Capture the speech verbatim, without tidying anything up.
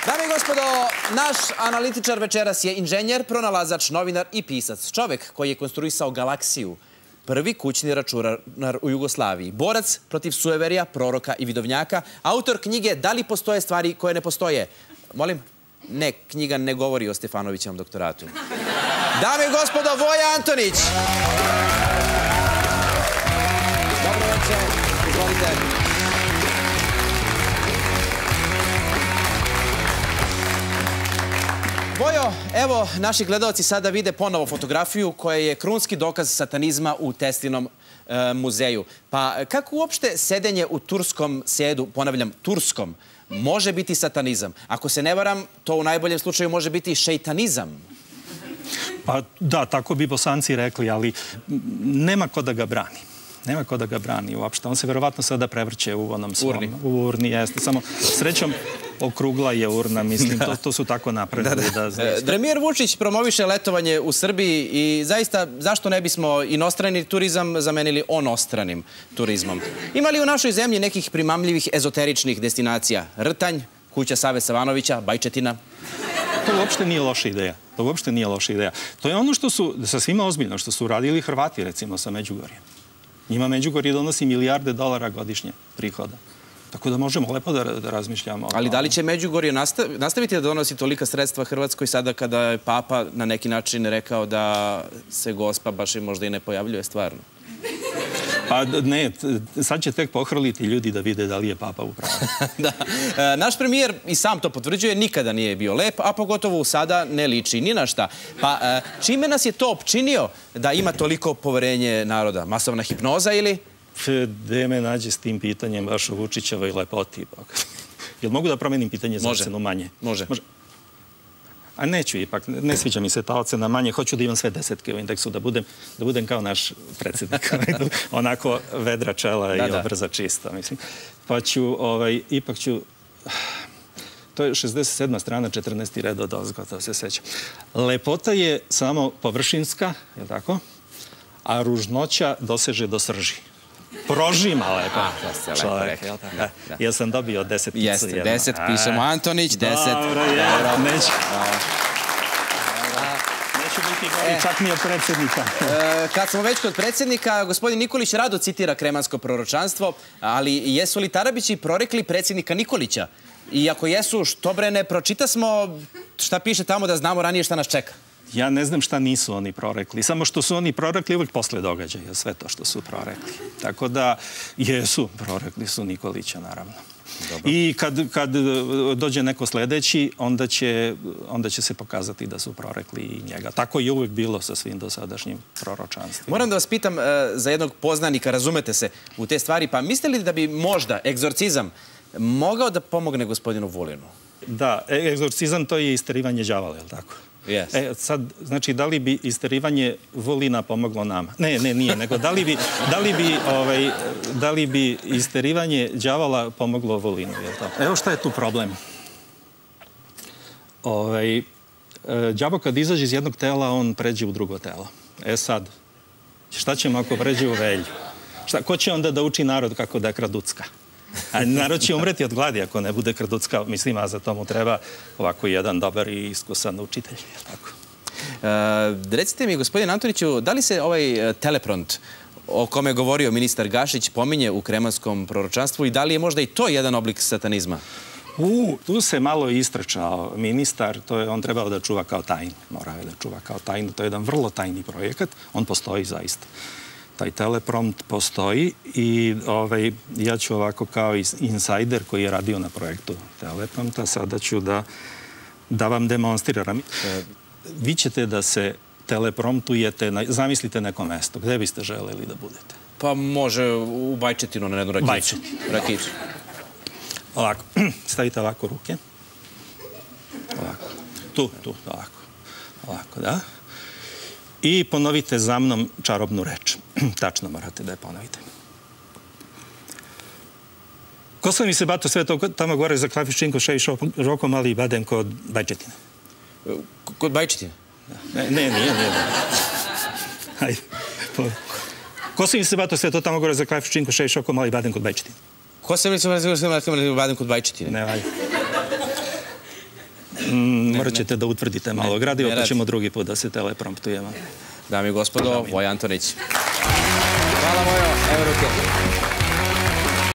Dame i gospodo, naš analitičar večeras je inženjer, pronalazač, novinar i pisac. Čovek koji je konstruisao galaksiju, prvi kućni računar u Jugoslaviji, borac protiv sueverija, proroka i vidovnjaka, autor knjige Da li postoje stvari koje ne postoje? Molim? Ne, knjiga ne govori o Stefanovićevom doktoratu. Dame i gospodo, Voja Antonić! Dobro večer, izvolite. Vojo, evo, naši gledalci sada vide ponovo fotografiju koja je krunski dokaz satanizma u Teslinom muzeju. Pa kako uopšte sedenje u turskom sedu, ponavljam, turskom, može biti satanizam? Ako se ne varam, to u najboljem slučaju može biti šeitanizam. Pa da, tako bi Bosanci rekli, ali nema ko da ga brani. Nema ko da ga brani uopšte. On se verovatno sada prevrće u onom svom... Urni. U urni, jeste. Samo srećom okrugla je urna, mislim. To su tako napredili. Premijer Vučić promoviše letovanje u Srbiji i zaista zašto ne bismo inostrani turizam zamenili onostranim turizmom? Ima li u našoj zemlji nekih primamljivih ezoteričnih destinacija? Rtanj, kuća Save Savanovića, Bajčetina? To uopšte nije loša ideja. To uopšte nije loša ideja. To je ono što su, sa svima ozbiljno, što su radili Hrvati, recimo, sa Međugorjem. Njima Međugorje donosi milijarde dolara godišnje prihoda. Tako da možemo lepo da razmišljamo. Ali da li će Međugorje nastaviti da donosi tolika sredstva Hrvatskoj sada kada je Papa na neki način rekao da se Gospa baš i možda i ne pojavljuje stvarno? Pa ne, sad će tek pohrliti ljudi da vide da li je Papa upravo. Da. Naš premijer i sam to potvrđuje, nikada nije bio lep, a pogotovo sada ne liči ni na šta. Pa čime nas je to opčinio da ima toliko poverenje naroda? Masovna hipnoza ili? Gde me nađe s tim pitanjem baš o Vučićevoj lepoti? Jel mogu da promenim pitanje za ocenu manje? Može. A neću ipak, ne sviđa mi se ta ocena manje, hoću da imam sve desetke u indeksu, da budem kao naš predsjednik, onako vedra čela i obrza čista, mislim. Pa ću, ipak ću, to je šezdeset sedma strana, četrnaesti red od ozgo, to se sećam. Lepota je samo površinska, je li tako? A ružnoća doseže do srži. Prožima lepo čovjek. Jel sam dobio deset pisu? Jeste, deset, pišemo Antonić, deset. Dobro, ja, neću. Neću biti gori, čak mi od predsjednika. Kad smo već kod predsjednika, gospodin Nikolić rado citira kremansko proročanstvo, ali jesu li Tarabići prorekli predsjednika Nikolića? I ako jesu, što bre ne pročita smo šta piše tamo da znamo ranije šta nas čeka? Ja ne znam šta nisu oni prorekli. Samo što su oni prorekli uvijek posle događaja, sve to što su prorekli. Tako da, jesu, prorekli su Nikolića, naravno. I kad dođe neko sljedeći, onda će se pokazati da su prorekli i njega. Tako je uvijek bilo sa svim dosadašnjim proročanstvima. Moram da vas pitam za jednog poznanika, razumete se u te stvari, pa mislite li da bi možda egzorcizam mogao da pomogne gospodinu Vulinu? Da, egzorcizam to je isterivanje đavola, je li tako? E, sad, znači, da li bi isterivanje Vulina pomoglo nama? Ne, ne, nije, nego da li bi, da li bi, ovaj, da li bi isterivanje đavola pomoglo Vulinu, je li to? Evo šta je tu problem. Ovaj, đavo kad izađe iz jednog tela, on pređe u drugo telo. E sad, šta ćemo ako pređe u velju? Šta, ko će onda da uči narod kako da kraducka? A narod će umreti od gladi ako ne bude kraducka, mislim, a za to mu treba ovako jedan dobar i iskusan učitelj. Recite mi, gospodin Antoniću, da li se ovaj telepront o kome je govorio ministar Gašić pominje u kremanskom proročanstvu i da li je možda i to jedan oblik satanizma? U, tu se malo istrčao ministar, to je on trebao da čuva kao tajnu, morao je da čuva kao tajnu, to je jedan vrlo tajni projekat, on postoji zaista. Taj teleprompt postoji i ja ću ovako kao insajder koji je radio na projektu teleprompta, sada ću da vam demonstriram. Vi ćete da se telepromptujete, zamislite neko mesto. Gde biste želeli da budete? Pa može u Bajčetinu na jednu rakicu. Bajčetinu. Rakicu. Ovako, stavite ovako ruke. Ovako. Tu, tu, ovako. Ovako, da. I ponovite za mnom čarobnu reč. Tačno morate da je ponovite. Kosovo mi se bato sve to tamo gore za Klafiščinko, Šejiš, Roko, Mali i Baden kod Bajčetine. Kod Bajčetine? Ne, nije, nije. Hajde. Kosovo mi se bato sve to tamo gore za Klafiščinko, Šejiš, Roko, Mali i Baden kod Bajčetine. Kosovo mi se bato sve to tamo gore za Klafiščinko, Šejiš, Roko, Mali i Baden kod Bajčetine. Ne, hajde. Morat ćete da utvrdite malo gradivo, pa ćemo drugi put da se telepromptujemo. Dame i gospodo, Voja Antonić. Hvala, Vojo. Evo ruke.